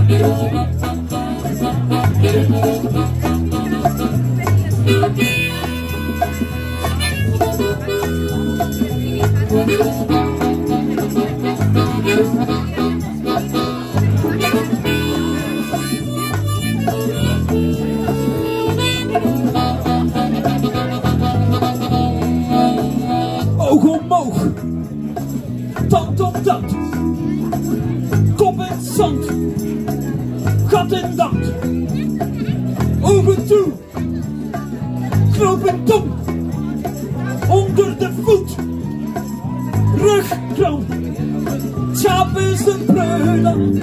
Oog omhoog, tand op tand, kop in zand, gat in dand, ogen toe, knoop in tong, onder de voet, rugkramp, tjap is de preulen,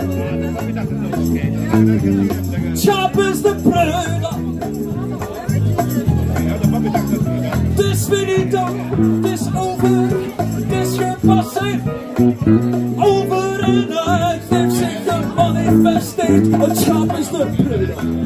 tjap is de preulen. Het is finito, het is over, het is gepasseerd. Over en uit heeft zich gemanifesteerd. Het schaap is de preulen.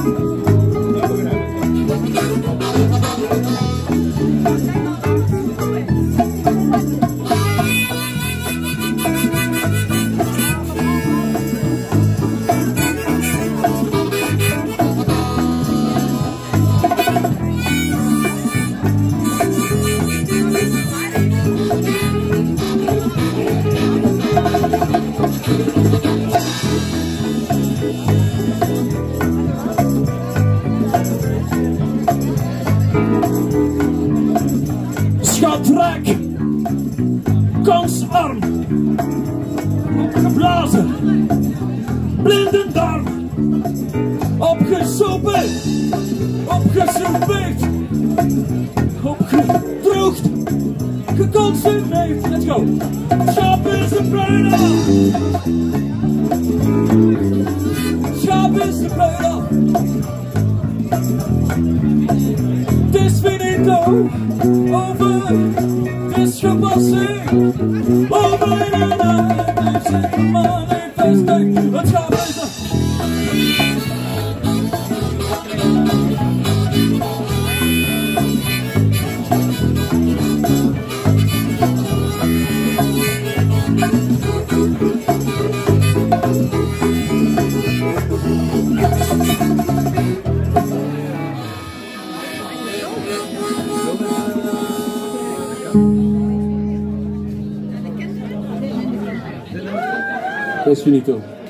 Schatrijk, kansarm, geblazen, blindendarm, opgesopen, opgesoupeerd, opgedroogd, geconsumeerd. Let's go. Schaap is de preulen. Schaap is de preulen. Het is finito, over, het is gepasseerd. Over en uit heeft zich gemanifesteerd. Het schaap is de... Es finito.